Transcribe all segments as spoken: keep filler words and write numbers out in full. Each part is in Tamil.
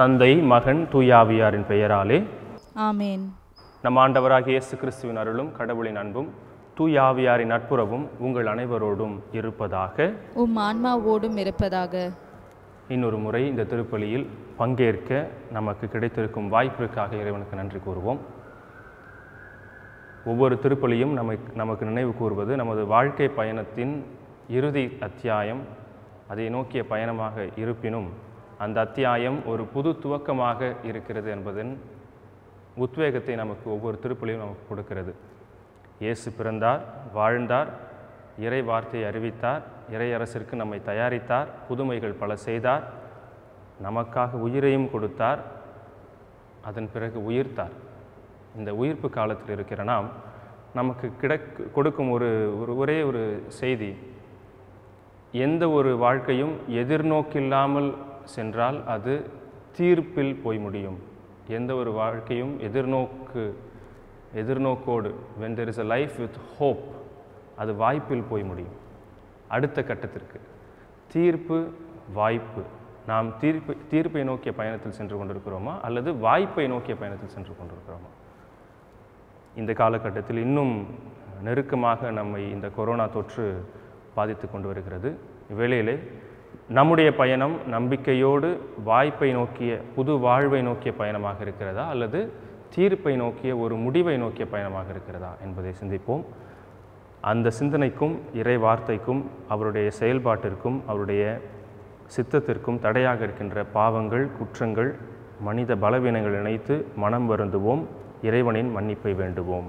தந்தை, மகன், தூயாவியாரின் பெயராலே ஆமேன். நம் ஆண்டவராகிய இயேசு கிறிஸ்துவின் அருளும் கடவுளின் அன்பும் தூயாவியாரின் நட்புறவும் உங்கள் அனைவரோடும் இருப்பதாக, உம் ஆன்மாவோடும் இருப்பதாக. இன்னொரு முறை இந்த திருப்பலியில் பங்கேற்க நமக்கு கிடைத்திருக்கும் வாய்ப்பிற்காக இறைவனுக்கு நன்றி கூறுவோம். ஒவ்வொரு திருப்பலியும் நம்மை நமக்கு நினைவு கூறுவது நமது வாழ்க்கை பயணத்தின் இறுதி அத்தியாயம், அதை நோக்கிய பயணமாக இருப்பினும் அந்த அத்தியாயம் ஒரு புது துவக்கமாக இருக்கிறது என்பதன் உத்வேகத்தை நமக்கு ஒவ்வொரு திருப்பலியும் நமக்கு கொடுக்கிறது. இயேசு பிறந்தார், வாழ்ந்தார், இறை வார்த்தையை அறிவித்தார், இறை அரசிற்கு நம்மை தயாரித்தார், புதுமைகள் பல செய்தார், நமக்காக உயிரையும் கொடுத்தார், அதன் பிறகு உயிர்த்தார். இந்த உயிர்ப்பு காலத்தில் இருக்கிற நாம் நமக்கு கிடைக்க கொடுக்கும் ஒரு ஒரு ஒரே ஒரு செய்தி, எந்த ஒரு வாழ்க்கையும் எதிர்நோக்கில்லாமல் சென்றால் அது தீர்ப்பில் போய் முடியும். எந்த ஒரு வாழ்க்கையும் எதிர்நோக்கு எதிர்நோக்கோடு when there is a life with hope, அது வாய்ப்பில் போய் முடியும். அடுத்த கட்டத்திற்கு தீர்ப்பு, வாய்ப்பு. நாம் தீர்ப்பு தீர்ப்பை நோக்கிய பயணத்தில் சென்று கொண்டிருக்கிறோமா அல்லது வாய்ப்பை நோக்கிய பயணத்தில் சென்று கொண்டிருக்கிறோமா? இந்த காலகட்டத்தில் இன்னும் நெருக்கமாக நம்மை இந்த கொரோனா தொற்று பாதித்து கொண்டு வருகிறது. இவ்வேளையிலே நம்முடைய பயணம் நம்பிக்கையோடு வாய்ப்பை நோக்கிய புது வாழ்வை நோக்கிய பயணமாக இருக்கிறதா அல்லது தீர்ப்பை நோக்கிய ஒரு முடிவை நோக்கிய பயணமாக இருக்கிறதா என்பதை சிந்திப்போம். அந்த சிந்தனைக்கும் இறை வார்த்தைக்கும் அவருடைய செயல்பாட்டிற்கும் அவருடைய சித்தத்திற்கும் தடையாக இருக்கின்ற பாவங்கள், குற்றங்கள், மனித பலவீனங்கள் இணைத்து மனம் வருந்துவோம், இறைவனின் மன்னிப்பை வேண்டுவோம்.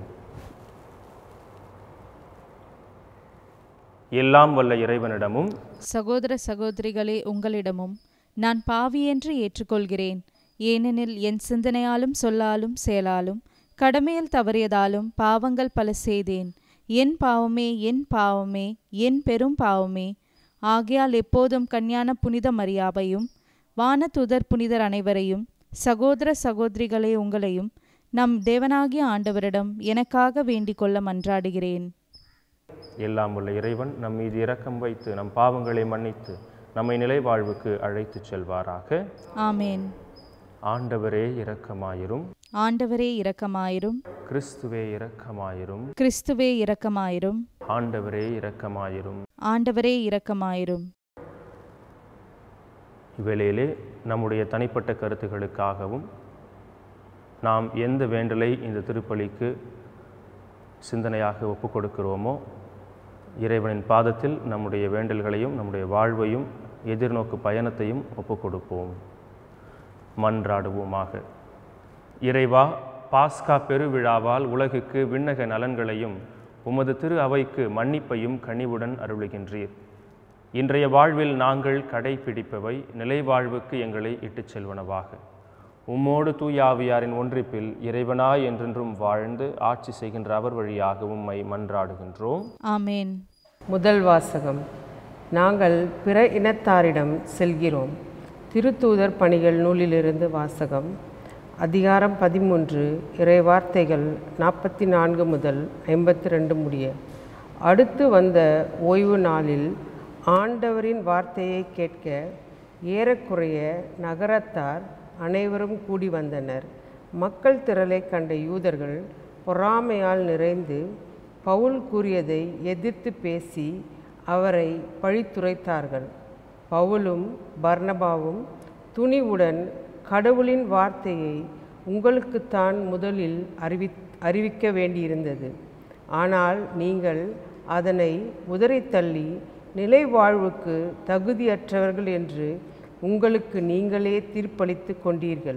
எல்லாம் வல்ல இறைவனிடமும் சகோதர சகோதரிகளே உங்களிடமும் நான் பாவி என்று ஏற்றுக்கொள்கிறேன். ஏனெனில் என் சிந்தனையாலும் சொல்லாலும் செயலாலும் கடமையில் தவறியதாலும் பாவங்கள் பல செய்தேன். என் பாவமே, என் பாவமே, என் பெரும் பாவமே. ஆகையால் எப்போதும் கன்னியான புனித மரியாவையும் வானதூதர் புனிதர் அனைவரையும் சகோதர சகோதரிகளே உங்களையும் நம் தேவனாகிய ஆண்டவரிடம் எனக்காக வேண்டிக் கொள்ள மன்றாடுகிறேன். எல்லாம் உள்ள இறைவன் நம் மீது இரக்கம் வைத்து நம் பாவங்களை மன்னித்து நம்மை நிலை வாழ்வுக்கு அழைத்து செல்வாராக. ஆமேன். ஆண்டவரே இரக்கமாயிரும். ஆண்டவரே இரக்கமாயிரும். கிறிஸ்துவே இரக்கமாயிரும். கிறிஸ்துவே இரக்கமாயிரும். ஆண்டவரே இரக்கமாயிரும். ஆண்டவரே இரக்கமாயிரும். இவ்வேளையிலே நம்முடைய தனிப்பட்ட கருத்துக்களுக்காகவும் நாம் எந்த வேண்டலை இந்த திருப்பலிக்கு சிந்தனையாக ஒப்புக் கொடுக்கிறோமோ இறைவனின் பாதத்தில் நம்முடைய வேண்டல்களையும் நம்முடைய வாழ்வையும் எதிர்நோக்கு பயணத்தையும் ஒப்புக் கொடுப்போம். மன்றாடுவோமாக. இறைவா, பாஸ்கா பெருவிழாவால் உலகுக்கு விண்ணக நலன்களையும் உமது திரு அவைக்கு மன்னிப்பையும் கனிவுடன் அருளுகின்றீர். இன்றைய வாழ்வில் நாங்கள் கடைபிடிப்பவை நிலை வாழ்வுக்கு எங்களை இட்டுச் செல்வனவாக. உம்மோடு தூயாவியாரின் ஒன்றிப்பில் இறைவனாய் என்றென்றும் வாழ்ந்து ஆட்சி செய்கின்ற அவர் வழியாக உம்மை மன்றாடுகின்றோம். ஆமேன். முதல் வாசகம். நாங்கள் பிற இனத்தாரிடம் செல்கிறோம். திருத்தூதர் பணிகள் நூலிலிருந்து வாசகம். அதிகாரம் பதிமூன்று, இறை வார்த்தைகள் நாற்பத்தி நான்கு முதல் ஐம்பத்தி ரெண்டு முடிய. அடுத்து வந்த ஓய்வு நாளில் ஆண்டவரின் வார்த்தையை கேட்க ஏறக்குறைய நகரத்தார் அனைவரும் கூடி வந்தனர். மக்கள் திரளை கண்ட யூதர்கள் பொறாமையால் நிறைந்து பவுல் கூறியதை எதிர்த்து பேசி அவரை பழித்துரைத்தார்கள். பவுலும் பர்னபாவும் துணிவுடன் கடவுளின் வார்த்தையை உங்களுக்குத்தான் முதலில் அறிவி அறிவிக்க வேண்டியிருந்தது. ஆனால் நீங்கள் அதனை உதறித்தள்ளி நிலை வாழ்வுக்கு தகுதியற்றவர்கள் என்று உங்களுக்கு நீங்களே தீர்ப்பளித்து கொண்டீர்கள்.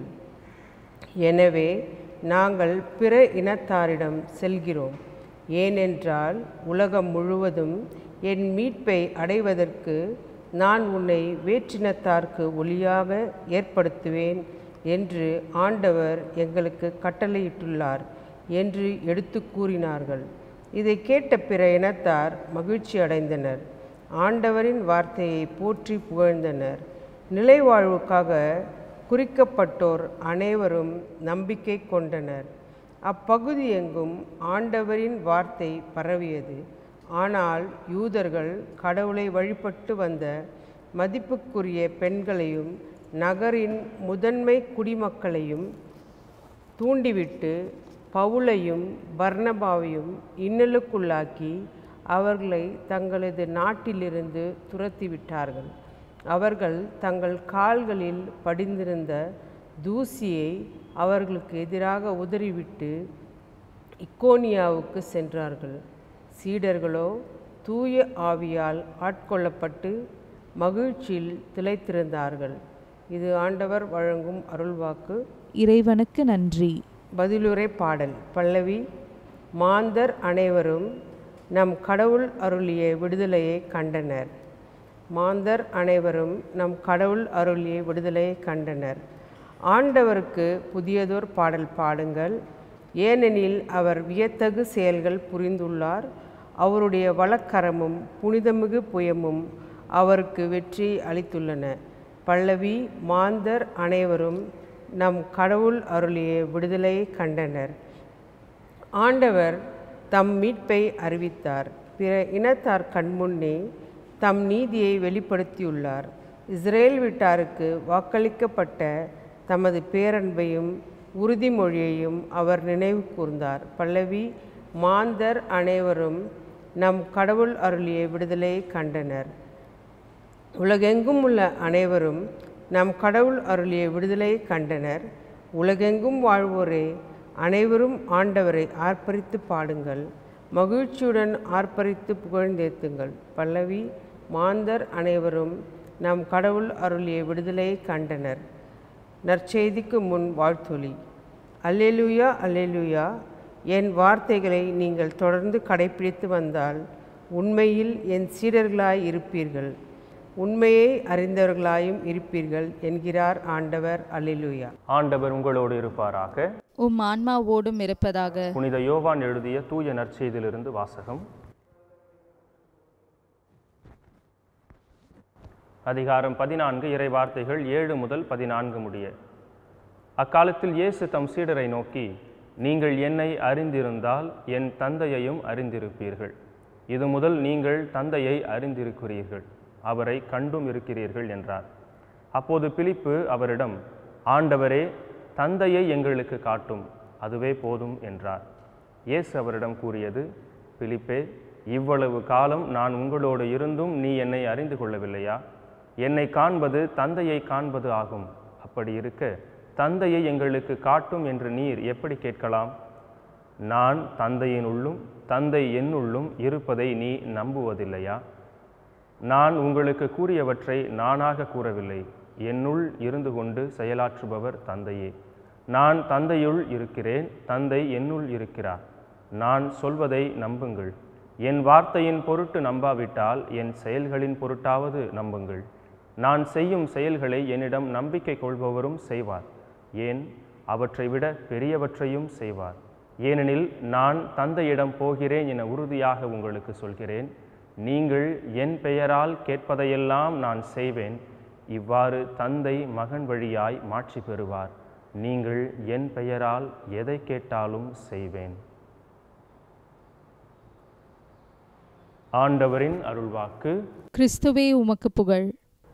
எனவே நாங்கள் பிற இனத்தாரிடம் செல்கிறோம். ஏனென்றால் உலகம் முழுவதும் என் மீட்பை அடைவதற்கு நான் உன்னை வேற்றினத்தார்க்கு ஒளியாக ஏற்படுத்துவேன் என்று ஆண்டவர் எங்களுக்கு கட்டளையிட்டுள்ளார் என்று எடுத்து கூறினார்கள். இதை கேட்ட பிற இனத்தார் மகிழ்ச்சி அடைந்தனர். ஆண்டவரின் வார்த்தையை போற்றி புகழ்ந்தனர். நிலை வாழ்வுக்காக குறிக்கப்பட்டோர் அனைவரும் நம்பிக்கை கொண்டனர். அப்பகுதி எங்கும் ஆண்டவரின் வார்த்தை பரவியது. ஆனால் யூதர்கள் கடவுளை வழிபட்டு வந்த மதிப்புக்குரிய பெண்களையும் நகரின் முதன்மை குடிமக்களையும் தூண்டிவிட்டு பவுலையும் பர்னபாவையும் இன்னலுக்குள்ளாக்கி அவர்களை தங்களது நாட்டிலிருந்து துரத்திவிட்டார்கள். அவர்கள் தங்கள் கால்களில் படிந்திருந்த தூசியை அவர்களுக்கு எதிராக உதறிவிட்டு இக்கோனியாவுக்கு சென்றார்கள். சீடர்களோ தூய ஆவியால் ஆட்கொள்ளப்பட்டு மகிழ்ச்சியில் திளைத்திருந்தார்கள். இது ஆண்டவர் வழங்கும் அருள்வாக்கு. இறைவனுக்கு நன்றி. பதிலுரை பாடல். பல்லவி. மாந்தர் அனைவரும் நம் கடவுள் அருளிய விடுதலையை கண்டனர். மாந்தர் அனைவரும் நம் கடவுள் அருளிய விடுதலையை கண்டனர். ஆண்டவருக்கு புதியதோர் பாடல் பாடுங்கள், ஏனெனில் அவர் வியத்தகு செயல்கள் புரிந்துள்ளார். அவருடைய வலக்கரமும் புனிதமிகு புயமும் அவருக்கு வெற்றி அளித்துள்ளன. பல்லவி. மாந்தர் அனைவரும் நம் கடவுள் அருளிய விடுதலையை கண்டனர். ஆண்டவர் தம் மீட்பை அறிவித்தார். பிற இனத்தார் கண்முன்னே தம் நீதியை வெளிப்படுத்தியுள்ளார். இஸ்ரேல் வீட்டாருக்கு வாக்களிக்கப்பட்ட தமது பேரன்பையும் உறுதிமொழியையும் அவர் நினைவு கூர்ந்தார். பல்லவி. மாந்தர் அனைவரும் நம் கடவுள் அருளிய விடுதலையை கண்டனர். உலகெங்கும் உள்ள அனைவரும் நம் கடவுள் அருளிய விடுதலையை கண்டனர். உலகெங்கும் வாழ்வோரே அனைவரும் ஆண்டவரை ஆர்ப்பரித்து பாடுங்கள், மகிழ்ச்சியுடன் ஆர்ப்பரித்து புகழ்ந்தேத்துங்கள். பல்லவி. மாந்தர் அனைவரும் நம் கடவுள் அருளிய விடுதலையை கண்டனர். நற்செய்திக்கு முன் வாழ்த்தொலி. அல்லேலூயா அல்லேலூயா. என் வார்த்தைகளை நீங்கள் தொடர்ந்து கடைப்பிடித்து வந்தால் உண்மையில் என் சீடர்களாய் இருப்பீர்கள், உண்மையை அறிந்தவர்களாயும் இருப்பீர்கள் என்கிறார் ஆண்டவர். அல்லேலூயா. ஆண்டவர் உங்களோடு இருப்பாராக. உம் ஆன்மாவோடும் இருப்பதாக. புனித யோவான் எழுதிய தூய நற்செய்தியிலிருந்து வாசகம். அதிகாரம் பதினான்கு, இறை வார்த்தைகள் ஏழு முதல் பதினான்கு முடிய. அக்காலத்தில் இயேசு தம் சீடரை நோக்கி, நீங்கள் என்னை அறிந்திருந்தால் என் தந்தையையும் அறிந்திருப்பீர்கள். இது முதல் நீங்கள் தந்தையை அறிந்திருக்கிறீர்கள், அவரை கண்டும் இருக்கிறீர்கள் என்றார். அப்போது பிலிப்பு அவரிடம், ஆண்டவரே, தந்தையை எங்களுக்கு காட்டும், அதுவே போதும் என்றார். இயேசு அவரிடம் கூறியது, பிலிப்பே, இவ்வளவு காலம் நான் உங்களோடு இருந்தும் நீ என்னை அறிந்து கொள்ளவில்லையா? என்னை காண்பது தந்தையை காண்பது ஆகும். அப்படி இருக்க தந்தையை எங்களுக்கு காட்டும் என்று நீர் எப்படி கேட்கலாம்? நான் தந்தையினுள்ளும் தந்தை என்னுள்ளும் இருப்பதை நீ நம்புவதில்லையா? நான் உங்களுக்கு கூறியவற்றை நானாக கூறவில்லை, என்னுள் இருந்து கொண்டு செயலாற்றுபவர் தந்தையே. நான் தந்தையுள் இருக்கிறேன், தந்தை என்னுள் இருக்கிறார். நான் சொல்வதை நம்புங்கள். என் வார்த்தையின் பொருட்டு நம்பாவிட்டால் என் செயல்களின் பொருட்டாவது நம்புங்கள். நான் செய்யும் செயல்களை என்னிடம் நம்பிக்கை கொள்பவரும் செய்வார், ஏன் அவற்றை விட பெரியவற்றையும் செய்வார். ஏனெனில் நான் தந்தையிடம் போகிறேன் என உறுதியாக உங்களுக்கு சொல்கிறேன். நீங்கள் என் பெயரால் கேட்பதையெல்லாம் நான் செய்வேன். இவ்வாறு தந்தை மகன் வழியாய் மாட்சி பெறுவார். நீங்கள் என் பெயரால் எதை கேட்டாலும் செய்வேன். ஆண்டவரின் அருள்வாக்கு. கிறிஸ்துவே உமக்கு புகழ்.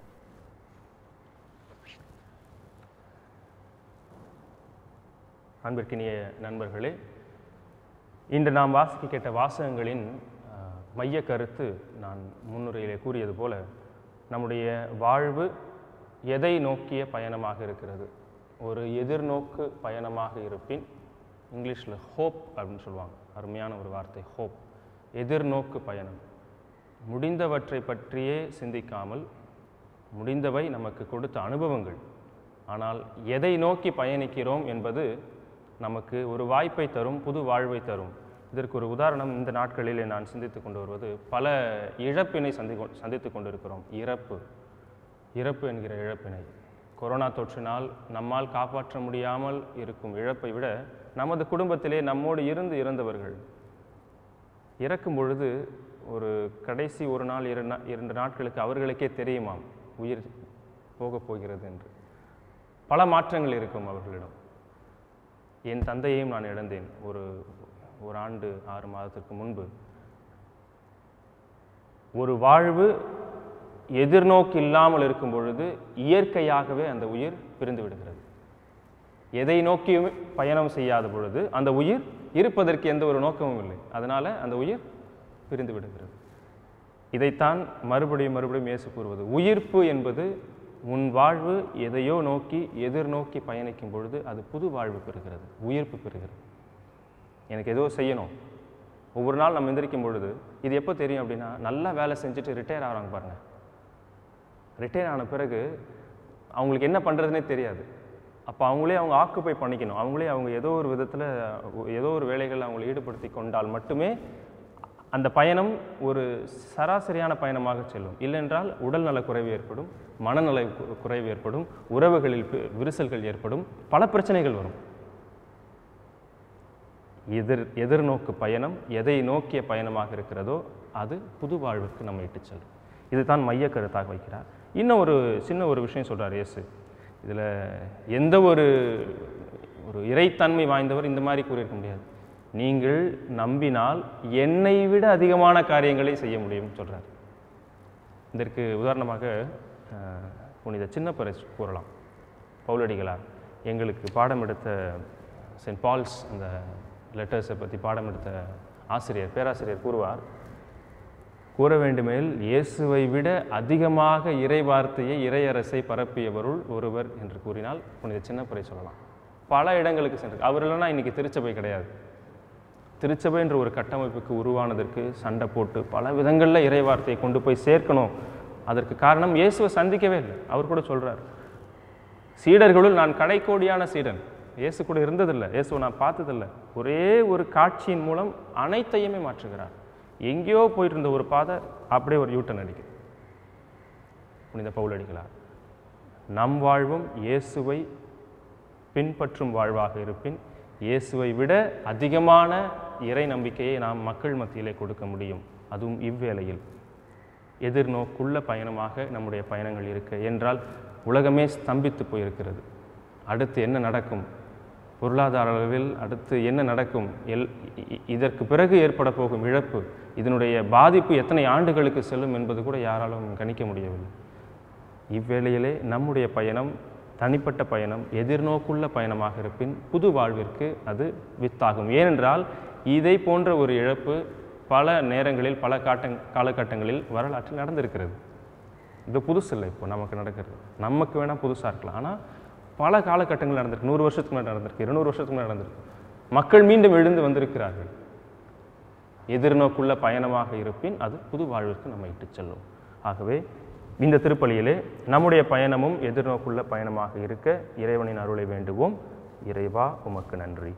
அன்பிற்கினிய நண்பர்களே, இன்று நாம் வாசிக்க கேட்ட வாசகங்களின் மைய கருத்து நான் முன்னுரையிலே கூறியது போல நம்முடைய வாழ்வு எதை நோக்கிய பயணமாக இருக்கிறது. ஒரு எதிர்நோக்கு பயணமாக இருப்பின், இங்கிலீஷில் ஹோப் அப்படின்னு சொல்லுவாங்க, அருமையான ஒரு வார்த்தை ஹோப். எதிர்நோக்கு பயணம், முடிந்தவற்றை பற்றியே சிந்திக்காமல், முடிந்தவை நமக்கு கொடுத்த அனுபவங்கள், ஆனால் எதை நோக்கி பயணிக்கிறோம் என்பது நமக்கு ஒரு வாய்ப்பை தரும், புது வாழ்வை தரும். இதற்கு ஒரு உதாரணம் இந்த நாட்களில் நான் சிந்தித்து கொண்டு வருவது, பல இழப்பினை சந்தி சந்தித்து கொண்டிருக்கிறோம். இறப்பு இறப்பு என்கிற இழப்பினை, கொரோனா தொற்றினால் நம்மால் காப்பாற்ற முடியாமல் இருக்கும் இழப்பை விட நமது குடும்பத்திலே நம்மோடு இருந்து இறந்தவர்கள் இறக்கும் பொழுது ஒரு கடைசி ஒரு நாள் இரண்டு இரண்டு நாட்களுக்கு அவர்களுக்கே தெரியுமாம் உயிர் போகப் போகிறது என்று. பல மாற்றங்கள் இருக்கும் அவர்களிடம். என் தந்தையையும் நான் இழந்தேன் ஒரு ஒரு ஆண்டு ஆறு மாதத்திற்கு முன்பு. ஒரு வாழ்வு எதிர்நோக்கு இல்லாமல் இருக்கும் பொழுது இயற்கையாகவே அந்த உயிர் பிரிந்து விடுகிறது. எதை நோக்கியும் பயணம் செய்யாத பொழுது அந்த உயிர் இருப்பதற்கு எந்த ஒரு நோக்கமும் இல்லை. அதனால அந்த உயிர் பிரிந்து விடுகிறது. இதைத்தான் மறுபடியும் மறுபடியும் இயேசு கூறுவது, உயிர்ப்பு என்பது உன் வாழ்வு எதையோ நோக்கி எதிர்நோக்கி பயணிக்கும் பொழுது அது புது வாழ்வு பெறுகிறது, உயிர்ப்பு பெறுகிறது. எனக்கு ஏதோ செய்யணும். ஒவ்வொரு நாள் நம்ம எந்திரிக்கும் பொழுது இது எப்போ தெரியும் அப்படின்னா, நல்லா வேலை செஞ்சுட்டு ரிட்டையர் ஆகிறாங்க பாருங்க. ரிட்டையர் ஆன பிறகு அவங்களுக்கு என்ன பண்ணுறதுனே தெரியாது. அப்போ அவங்களே அவங்க ஆக்குப்பை பண்ணிக்கணும். அவங்களே அவங்க ஏதோ ஒரு விதத்தில் ஏதோ ஒரு வேலைகளில் அவங்களை ஈடுபடுத்தி கொண்டால் மட்டுமே அந்த பயணம் ஒரு சராசரியான பயணமாக செல்லும். இல்லைன்றால் உடல்நல குறைவு ஏற்படும், மனநல குறைவு ஏற்படும், உறவுகளில் விரிசல்கள் ஏற்படும், பல பிரச்சனைகள் வரும். எதிர் எதிர்நோக்கு பயணம் எதை நோக்கிய பயணமாக இருக்கிறதோ அது புது வாழ்வுக்கு நம்ம இட்டு செல்லும். இதுதான் மைய கருத்தாக வைக்கிறார். இன்னும் ஒரு சின்ன ஒரு விஷயம் சொல்கிறார் இயேசு. இதில் எந்த ஒரு ஒரு இறைத்தன்மை வாய்ந்தவர் இந்த மாதிரி கூறியிருக்க முடியாது. நீங்கள் நம்பினால் என்னை விட அதிகமான காரியங்களை செய்ய முடியும்னு சொல்கிறார். இதற்கு உதாரணமாக புனித சின்னப்பரை கூறலாம். பவுலடிகளார் எங்களுக்கு பாடம் எடுத்த சென்ட் பால்ஸ் அந்த லெட்டர்ஸை பற்றி பாடம் எடுத்த ஆசிரியர் பேராசிரியர் கூறுவார், கூற வேண்டுமேல் இயேசுவை விட அதிகமாக இறை வார்த்தையை இறையரசை பரப்பியவருள் ஒருவர் என்று கூறினால் புனித சின்னப்பரை சொல்லலாம். பல இடங்களுக்கு சென்று அவர் இல்லைன்னா இன்றைக்கி திருச்சபை கிடையாது. திருச்சபை என்ற ஒரு கட்டமைப்புக்கு உருவானதற்கு சண்டை போட்டு பல விதங்களில் இறை வார்த்தையை கொண்டு போய் சேர்க்கணும். அதற்கு காரணம் இயேசுவை சந்திக்கவே இல்லை. அவர் கூட சொல்கிறார், சீடர்களுள் நான் கடைக்கோடியான சீடன். இயேசு கூட இருந்ததில்லை, இயேசுவை நான் பார்த்ததில்லை. ஒரே ஒரு காட்சியின் மூலம் அனைத்தையுமே மாற்றுகிறார். எங்கேயோ போயிட்டு இருந்த ஒரு பாதை அப்படியே ஒரு யூட்டன் அடிக்குது. புனித பவுலடிகளார் நம் வாழ்வும் இயேசுவை பின்பற்றும் வாழ்வாக இருப்பின் இயேசுவை விட அதிகமான இறை நம்பிக்கையை நாம் மக்கள் மத்தியிலே கொடுக்க முடியும். அதுவும் இவ்வேளையில் எதிர்நோக்குள்ள பயணமாக நம்முடைய பயணங்கள் இருக்க என்றால் உலகமே ஸ்தம்பித்து போயிருக்கிறது. அடுத்து என்ன நடக்கும், பொருளாதார அளவில் அடுத்து என்ன நடக்கும், எல் இதற்கு பிறகு ஏற்பட போகும் இழப்பு, இதனுடைய பாதிப்பு எத்தனை ஆண்டுகளுக்கு செல்லும் என்பது கூட யாராலும் கணிக்க முடியவில்லை. இவ்வேளையிலே நம்முடைய பயணம் தனிப்பட்ட பயணம் எதிர்நோக்குள்ள பயணமாக இருப்பின் புது வாழ்விற்கு அது வித்தாகும். ஏனென்றால் இதை போன்ற ஒரு இழப்பு பல நேரங்களில் பல காட்ட காலகட்டங்களில் வரலாற்றில் நடந்திருக்கிறது. இது புதுசு இல்லை, இப்போ நமக்கு நடக்கிறது. நமக்கு வேணால் புதுசாக இருக்கலாம், ஆனால் பல காலகட்டங்கள் நடந்திருக்கு. நூறு வருஷத்துக்கு முன்னாடி நடந்திருக்கு, இருநூறு வருஷத்துக்கு முன்னாடி நடந்திருக்கு. மக்கள் மீண்டும் எழுந்து வந்திருக்கிறார்கள். எதிர்நோக்குள்ள பயணமாக இருப்பின் அது புது வாழ்விற்கு நம்ம இட்டு செல்லும். ஆகவே இந்த திருப்பலியிலே நம்முடைய பயணமும் எதிர்நோக்குள்ள பயணமாக இருக்க இறைவனின் அருளை வேண்டுவோம். இறைவா உமக்கு நன்றி.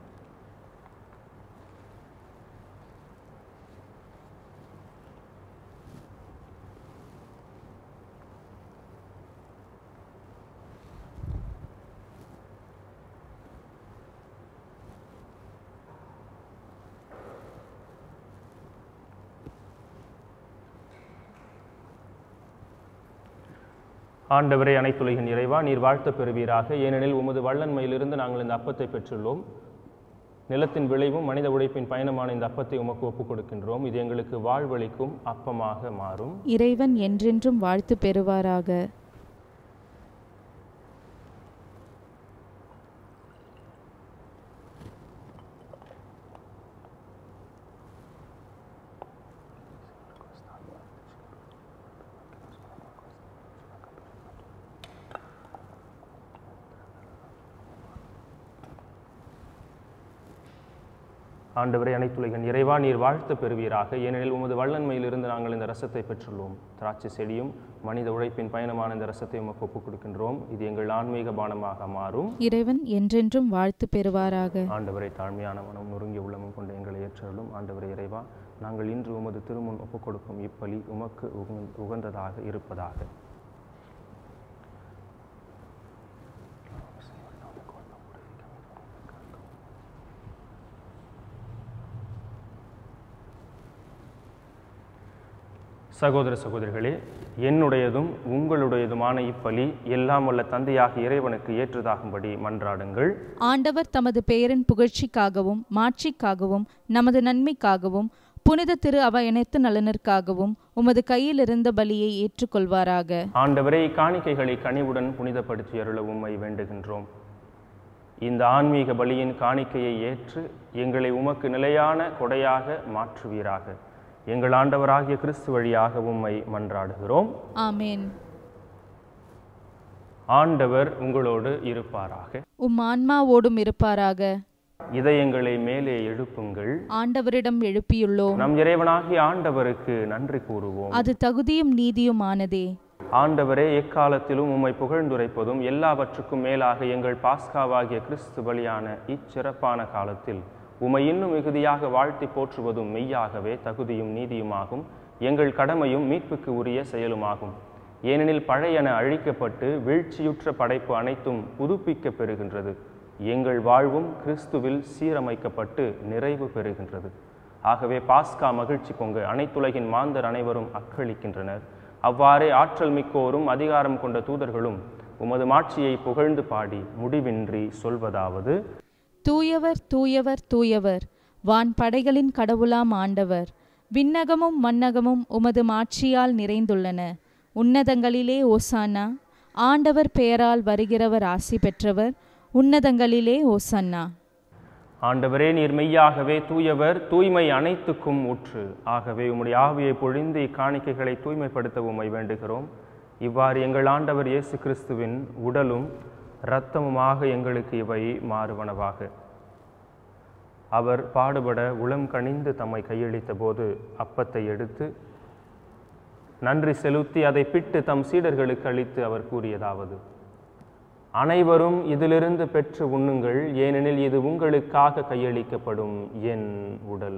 ஆண்டவரே, அனைத்துலகின் இறைவா, நீர் வாழ்த்த பெறுவீராக. ஏனெனில் உமது வல்லன்மையிலிருந்து நாங்கள் இந்த அப்பத்தை பெற்றுள்ளோம். நிலத்தின் விளைவும் மனித உழைப்பின் பயணமான இந்த அப்பத்தை உமக்கு ஒப்புக் கொடுக்கின்றோம். இது எங்களுக்கு வாழ்வளிக்கும் அப்பமாக மாறும். இறைவன் என்றென்றும் வாழ்த்து பெறுவாராக. ஆண்டவரே, அனைத்துலகின் இறைவா, நீர் வாழ்த்து பெறுவீராக. ஏனெனில் உமது வல்லன்மையிலிருந்து நாங்கள் இந்த ரசத்தை பெற்றுள்ளோம். திராட்சை செடியும் மனித உழைப்பின் பயணமான இந்த ரசத்தை உமக்கு ஒப்புக் கொடுக்கின்றோம். இது எங்கள் ஆன்மீக பானமாக மாறும். இறைவன் என்றென்றும் வாழ்த்து பெறுவாராக. ஆண்டவரை, தாழ்மையான மனம் நொறுங்கிய உள்ளமும் கொண்டு எங்களை ஏற்றலும். ஆண்டவரே இறைவா, நாங்கள் இன்று உமது திருமுன் ஒப்புக் கொடுக்கும் இப்பலி உமக்கு உகந்ததாக இருப்பதாக. சகோதர சகோதரிகளே, என்னுடையதும் உங்களுடையதுமான இப்பலி எல்லாம் வல்ல தந்தையாக இறைவனுக்கு ஏற்றதாகும்படி மன்றாடுங்கள். ஆண்டவர் தமது பெயரின் புகழ்ச்சிக்காகவும் மாட்சிக்காகவும் நமது நன்மைக்காகவும் புனித திரு அவை அனைத்து நலனிற்காகவும் உமது கையில் இருந்த பலியை ஏற்றுக்கொள்வாராக. ஆண்டவரே, காணிக்கைகளை கனிவுடன் புனிதப்படுத்தி அருள உம்மை வேண்டுகின்றோம். இந்த ஆன்மீக பலியின் காணிக்கையை ஏற்று எங்களை உமக்கு நிலையான கொடையாக மாற்றுவீராக. எங்கள் ஆண்டவராகிய கிறிஸ்து வழியாக உம்மை மன்றாடுகிறோம். ஆமேன். ஆண்டவர் உங்களோடு இருப்பாராக. உம் ஆன்மாவோடும் இருப்பாராக. இதயங்களை மேலே எழுப்புங்கள். ஆண்டவரிடம் எழுப்பியுள்ளோம். நம் இறைவனாகிய ஆண்டவருக்கு நன்றி கூறுவோம். அது தகுதியும் நீதியும் ஆனதே. ஆண்டவரே, எக்காலத்திலும் உம்மை புகழ்ந்துரைப்பதும் எல்லாவற்றுக்கும் மேலாக எங்கள் பாஸ்காவாகிய கிறிஸ்து பலியான இச்சிறப்பான காலத்தில் உம்மை இன்னும் மிகுதியாக வாழ்த்தி போற்றுவதும் மெய்யாகவே தகுதியும் நீதியுமாகும், எங்கள் கடமையும் மீட்புக்கு உரிய செயலுமாகும். ஏனெனில் பழையன அழிக்கப்பட்டு வீழ்ச்சியுற்ற படைப்பு அனைத்தும் புதுப்பிக்க பெறுகின்றது. எங்கள் வாழ்வும் கிறிஸ்துவில் சீரமைக்கப்பட்டு நிறைவு பெறுகின்றது. ஆகவே பாஸ்கா மகிழ்ச்சி பொங்க அனைத்துலகின் மாந்தர் அனைவரும் அக்களிக்கின்றனர். அவ்வாறே ஆற்றல் மிக்கோரும் அதிகாரம் கொண்ட தூதர்களும் உமது மாட்சியை புகழ்ந்து பாடி முடிவின்றி சொல்வதாவது: தூயவர் தூயவர் தூயவர், வான் படைகளின் கடவுளாம் ஆண்டவர். விண்ணகமும் மண்ணகமும் உமது மாட்சியால் நிறைந்துள்ளன. உன்னதங்களிலே ஓசானா. ஆண்டவர் பெயரால் வருகிறவர் ஆசி பெற்றவர். உன்னதங்களிலே ஓசன்னா. ஆண்டவரே, நீர் மெய்யாகவே தூயவர், தூய்மை அனைத்துக்கும் ஊற்று. ஆகவே உம்முடைய ஆவியை பொழிந்து இக்காணிக்கைகளை தூய்மைப்படுத்த உம்மை வேண்டுகிறோம். இவ்வாறு எங்கள் ஆண்டவர் இயேசு கிறிஸ்துவின் உடலும் இரத்தமுமாக எங்களுக்கு இவை மாறுவனவாக. அவர் பாடுபட உளம் கனிந்து தம்மை கையளித்த போது அப்பத்தை எடுத்து நன்றி செலுத்தி அதை பிட்டு தம் சீடர்களுக்கு அளித்து அவர் கூறியதாவது: அனைவரும் இதிலிருந்து பெற்று உண்ணுங்கள், ஏனெனில் இது உங்களுக்காக கையளிக்கப்படும் என் உடல்.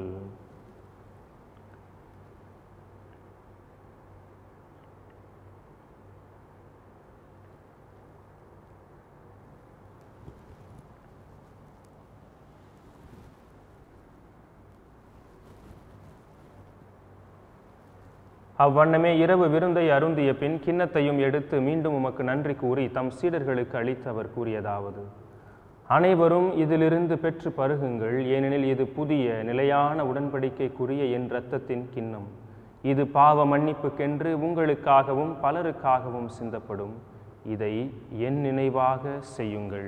அவ்வண்ணமே இரவு விருந்தை அருந்திய பின் கிண்ணத்தையும் எடுத்து மீண்டும் உமக்கு நன்றி கூறி தம் சீடர்களுக்கு அளித்து அவர் கூறியதாவது: அனைவரும் இதிலிருந்து பெற்று பருகுங்கள், ஏனெனில் இது புதிய நிலையான உடன்படிக்கைக்குரிய என் இரத்தத்தின் கிண்ணம். இது பாவ மன்னிப்புக்கென்று உங்களுக்காகவும் பலருக்காகவும் சிந்தப்படும். இதை என் நினைவாக செய்யுங்கள்.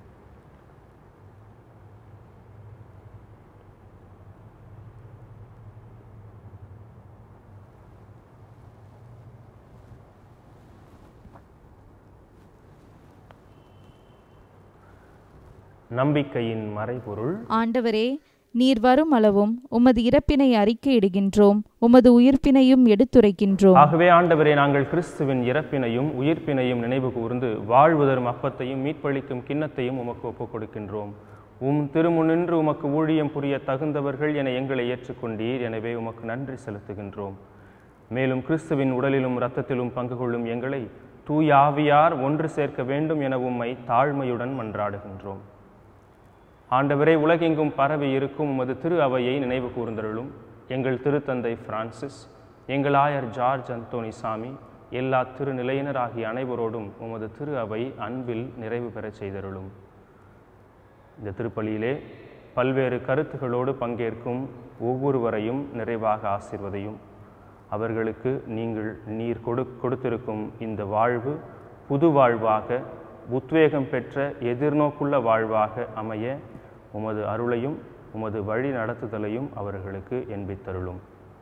நம்பிக்கையின் மறைபொருள். ஆண்டவரே, நீர் வரும் அளவும் உமது இறப்பினை அறிக்கையிடுகின்றோம், உமது உயிர்ப்பினையும் எடுத்துரைக்கின்றோம். ஆகவே ஆண்டவரே, நாங்கள் கிறிஸ்துவின் இறப்பினையும் உயிர்ப்பினையும் நினைவு கூர்ந்து வாழ்வு தரும் அப்பத்தையும் மீட்பளிக்கும் கிண்ணத்தையும் உமக்கு ஒப்புக் கொடுக்கின்றோம். உம் திருமுன்னின்று உமக்கு ஊழியம் புரிய தகுந்தவர்கள் என எங்களை ஏற்றுக்கொண்டீர். எனவே உமக்கு நன்றி செலுத்துகின்றோம். மேலும் கிறிஸ்துவின் உடலிலும் இரத்தத்திலும் பங்கு கொள்ளும் எங்களை தூய ஆவியார் ஒன்று சேர்க்க வேண்டும் என உம்மை தாழ்மையுடன் மன்றாடுகின்றோம். ஆண்டவரே, உலகெங்கும் பரவி இருக்கும் உமது திரு அவையை நினைவு கூர்ந்தருளும். எங்கள் திருத்தந்தை பிரான்சிஸ், எங்கள் ஆயர் ஜார்ஜ் அந்தோனி சாமி, எல்லா திருநிலையினராகிய அனைவரோடும் உமது திரு அவை அன்பில் நிறைவு பெறச் செய்தருளும். இந்த திருப்பலியிலே பல்வேறு கருத்துகளோடு பங்கேற்கும் ஒவ்வொருவரையும் நிறைவாக ஆசீர்வதியும். அவர்களுக்கு நீங்கள் நீர் கொடு கொடுத்திருக்கும் இந்த வாழ்வு புது வாழ்வாக, உத்வேகம் பெற்ற எதிர்நோக்குள்ள வாழ்வாக அமைய உமது அருளையும் உமது வழி நடத்துதலையும் அவர்களுக்கு என்பித்தருளும்.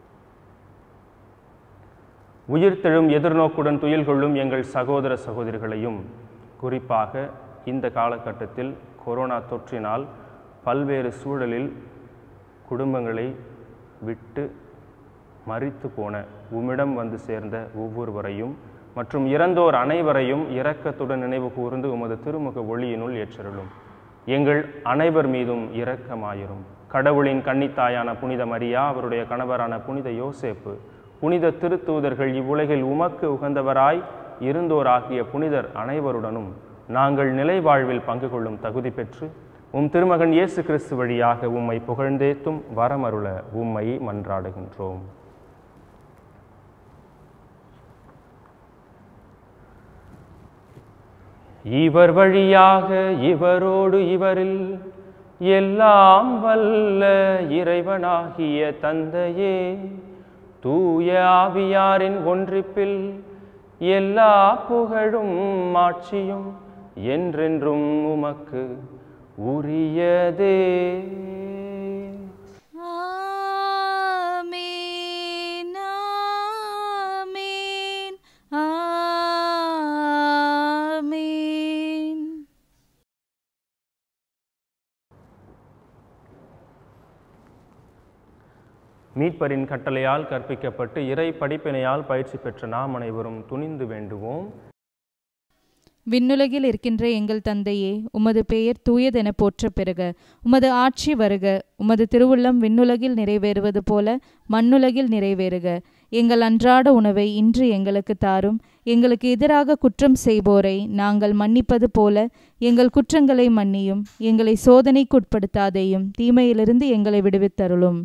உயிர்த்தெழும் எதிர்நோக்குடன் துயில் கொள்ளும் எங்கள் சகோதர சகோதரிகளையும், குறிப்பாக இந்த காலகட்டத்தில் கொரோனா தொற்றினால் பல்வேறு சூழலில் குடும்பங்களை விட்டு மரித்து போன உம்மிடம் வந்து சேர்ந்த ஒவ்வொருவரையும் மற்றும் இறந்தோர் அனைவரையும் இரக்கத்துடன் நினைவு கூர்ந்து உமது திருமுக ஒளியினுள் ஏற்றருளும். எங்கள் அனைவர் மீதும் இரக்கமாயிரும். கடவுளின் கன்னித்தாயான புனித மரியா, அவருடைய கணவரான புனித யோசேப்பு, புனித திருத்தூதர்கள், இவ்வுலகில் உமக்கு உகந்தவராய் இருந்தோராகிய புனிதர் அனைவருடனும் நாங்கள் நிலை வாழ்வில் பங்கு கொள்ளும் தகுதி பெற்று உம் திருமகன் இயேசு கிறிஸ்து வழியாக உம்மை புகழ்ந்தேத்தும் வரமருள உம்மை மன்றாடுகின்றோம். இவர் வழியாக, இவரோடு இவரில் எல்லாம் வல்ல இறைவனாகிய தந்தையே, தூய ஆவியாரின் ஒன்றிப்பில் எல்லா புகழும் மாட்சியும் என்றென்றும் உமக்கு உரியதே. ஆமென், ஆமென், ஆமென். மீட்பரின் கட்டளையால் கற்பிக்கப்பட்டு இறை படிப்பினையால் பயிற்சி பெற்ற நாம் அனைவரும் துணிந்து வேண்டுவோம். விண்ணுலகில் இருக்கின்ற எங்கள் தந்தையே, உமது பெயர் தூயதென போற்ற பெறுக. உமது ஆட்சி வருக. உமது திருவுள்ளம் விண்ணுலகில் நிறைவேறுவது போல மண்ணுலகில் நிறைவேறுக. எங்கள் அன்றாட உணவை இன்று எங்களுக்கு தாரும். எங்களுக்கு எதிராக குற்றம் செய்வோரை நாங்கள் மன்னிப்பது போல எங்கள் குற்றங்களை மன்னியும். எங்களை சோதனைக்கு உட்படுத்தாதேயும், தீமையிலிருந்து எங்களை விடுவித்தருளும்.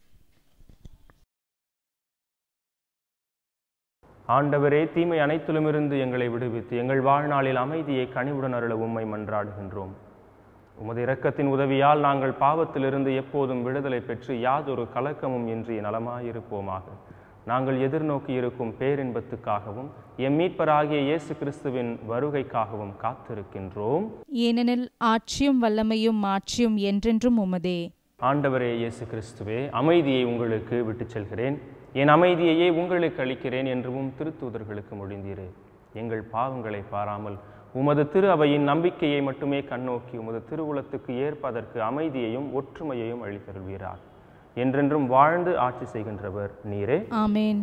ஆண்டவரே, தீமை அனைத்திலுமிருந்து எங்களை விடுவித்து எங்கள் வாழ்நாளில் அமைதியை கனிவுடன் அருள உம்மை மன்றாடுகின்றோம். உமது இரக்கத்தின் உதவியால் நாங்கள் பாவத்திலிருந்து எப்போதும் விடுதலை பெற்று யாதொரு கலக்கமும் இன்றி நலமாயிருப்போமாக. நாங்கள் எதிர்நோக்கி இருக்கும் பேரின்பத்துக்காகவும் எம் மீட்பராகிய இயேசு கிறிஸ்துவின் வருகைக்காகவும் காத்திருக்கின்றோம். ஏனெனில் ஆட்சியும் வல்லமையும் மாட்சியும் என்றென்றும் உமதே. ஆண்டவரே இயேசு கிறிஸ்துவே, அமைதியை உங்களுக்கு விட்டுச் செல்கிறேன், என் அமைதியையே உங்களுக்கு அளிக்கிறேன் என்றும் திருத்தூதர்களுக்கு மொழிந்தீரே. எங்கள் பாவங்களை பாராமல் உமது திரு அவையின் நம்பிக்கையை மட்டுமே கண்ணோக்கி உமது திருவுளத்துக்கு ஏற்பதற்கு அமைதியையும் ஒற்றுமையையும் அளித்தருள்வீரார். என்றென்றும் வாழ்ந்து ஆட்சி செய்கின்றவர் நீரே. ஆமென்.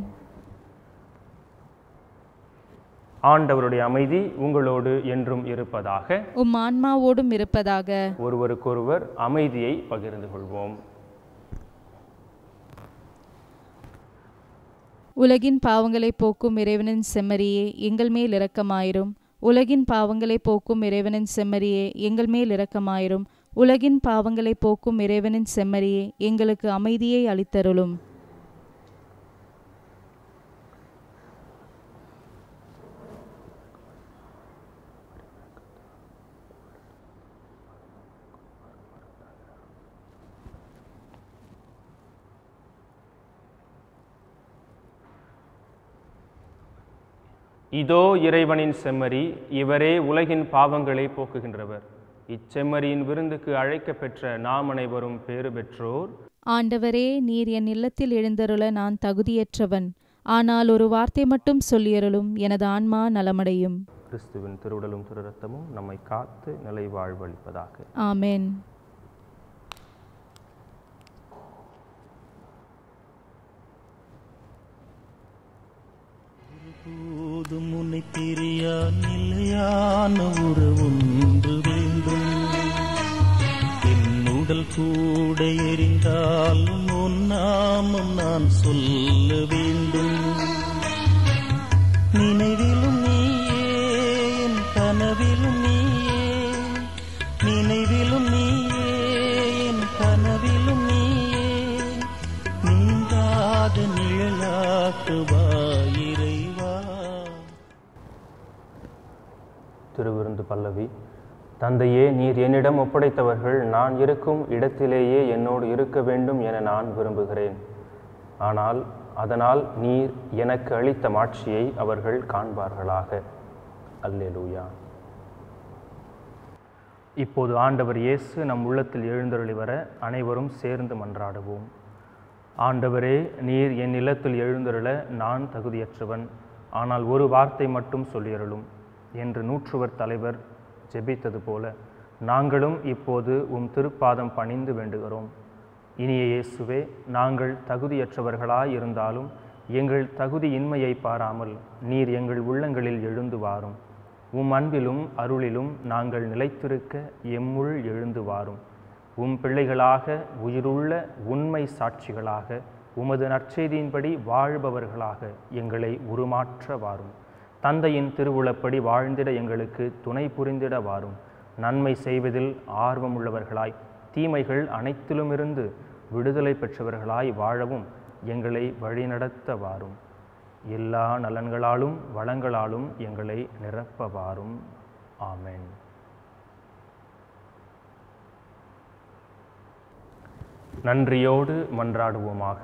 ஆண்டவருடைய அமைதி உங்களோடு என்றும் இருப்பதாக. உம் ஆன்மாவோடும் இருப்பதாக. ஒருவருக்கொருவர் அமைதியை பகிர்ந்து கொள்வோம். உலகின் பாவங்களை போக்கும் இறைவனின் செம்மறியே, எங்கள் மேல் இரக்கமாயிரும். உலகின் பாவங்களை போக்கும் இறைவனின் செம்மறியே, எங்கள் மேல் இரக்கமாயிரும். உலகின் பாவங்களை போக்கும் இறைவனின் செம்மறியே, எங்களுக்கு அமைதியை அளித்தருளும். இதோ இறைவனின் செம்மறி, இவரே உலகின் பாவங்களை போக்குகின்றவர். இச்செம்மறியின் விருந்துக்கு அழைக்க பெற்ற நாம் அனைவரும் பேறு பெற்றோர். ஆண்டவரே, நீர் என் இல்லத்தில் எழுந்தருள நான் தகுதியற்றவன். ஆனால் ஒரு வார்த்தை மட்டும் சொல்லியருளும், எனது ஆன்மா நலமடையும். கிறிஸ்துவின் திருவுடலும் திரு இரத்தமும் நம்மை காத்து நிலை வாழ்வளிப்பதாக. ஆமென். போதும் உன்னை பிரியா நிலையான உறவுண்டு வேண்டும். என் உடல் கூட எரிந்தாலும் உன் நாமம் நான் சொல்ல வேண்டும். நினைவிலும் நீயே, என் கனவிலும் நீயே. நினைவிலும் நீயே, என் கனவிலும் நீயே. நீங்காத நிழலாக்குவாயிரை. திருவிருந்து பல்லவி. தந்தையே, நீர் என்னிடம் ஒப்படைத்தவர்கள் நான் இருக்கும் இடத்திலேயே என்னோடு இருக்க வேண்டும் என நான் விரும்புகிறேன். ஆனால் அதனால் நீர் எனக்கு அளித்த மாட்சியை அவர்கள் காண்பார்களாக. அல்லேலூயா. இப்போது ஆண்டவர் இயேசு நம் உள்ளத்தில் எழுந்தருளி வர அனைவரும் சேர்ந்து மன்றாடுவோம். ஆண்டவரே, நீர் என் இல்லத்தில் எழுந்தருள நான் தகுதியற்றவன், ஆனால் ஒரு வார்த்தை மட்டும் சொல்லியருளும் என்று நூற்றுவர் தலைவர் ஜெபித்தது போல நாங்களும் இப்போது உம் திருப்பாதம் பணிந்து வேண்டுகிறோம். இனிய இயேசுவே, நாங்கள் தகுதியற்றவர்களாய் இருந்தாலும் எங்கள் தகுதியின்மையை பாராமல் நீர் எங்கள் உள்ளங்களில் எழுந்து வாரும். உம் அன்பிலும் அருளிலும் நாங்கள் நிலைத்திருக்க எம்முள் எழுந்து வாரும். உம் பிள்ளைகளாக உயிருள்ள உண்மை சாட்சிகளாக உமது நற்செய்தியின்படி வாழ்பவர்களாக எங்களை உருமாற்ற வாரும். தந்தையின் திருவுளப்படி வாழ்ந்திட எங்களுக்கு துணை புரிந்திட வாரும். நன்மை செய்வதில் ஆர்வமுள்ளவர்களாய் தீமைகள் அனைத்திலுமிருந்து விடுதலை பெற்றவர்களாய் வாழவும் எங்களை வழிநடத்த வாரும். எல்லா நலன்களாலும் வளங்களாலும் எங்களை நிரப்ப வாரும். ஆமென். நன்றியோடு மன்றாடுவோமாக.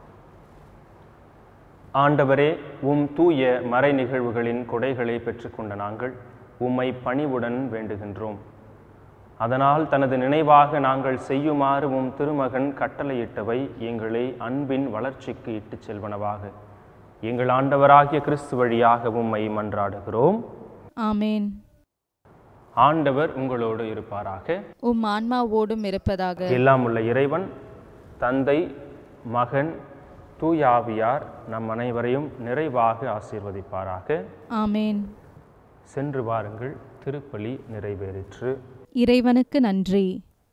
ஆண்டவரே, உம் தூய மறை நிகழ்வுகளின் கொடைகளை பெற்றுக்கொண்ட நாங்கள் உம்மை பணிவுடன் வேண்டுகின்றோம். அதனால் தனது நினைவாக நாங்கள் செய்யுமாறு உம் திருமகன் கட்டளையிட்டவை எங்களை அன்பின் வளர்ச்சிக்கு இட்டுச் செல்வனவாக எங்கள் ஆண்டவராகிய கிறிஸ்து வழியாக உம்மை மன்றாடுகிறோம். ஆமேன். ஆண்டவர் உங்களோடு இருப்பாராக. உம் ஆன்மாவோடும் இருப்பதாக. எல்லாம் உள்ள இறைவன் தந்தை, மகன், தூயாவியார் நம் அனைவரையும் நிறைவாக ஆசீர்வதிப்பாராக. ஆமேன். சென்று வாருங்கள், திருப்பலி நிறைவேறிற்று. இறைவனுக்கு நன்றி.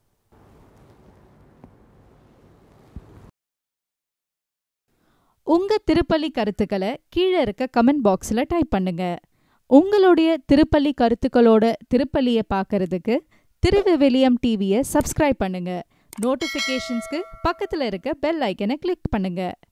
உங்க திருப்பலி கருத்துக்களை கீழே இருக்க கமெண்ட் பாக்ஸில் டைப் பண்ணுங்க. உங்களுடைய திருப்பலி கருத்துக்களோட திருப்பலியை பார்க்கறதுக்கு திருவிவிலியம் டிவியை சப்ஸ்கிரைப் பண்ணுங்க. நோட்டிஃபிகேஷன்ஸ்க்கு பக்கத்தில் இருக்க பெல் ஐக்கனை கிளிக் பண்ணுங்க.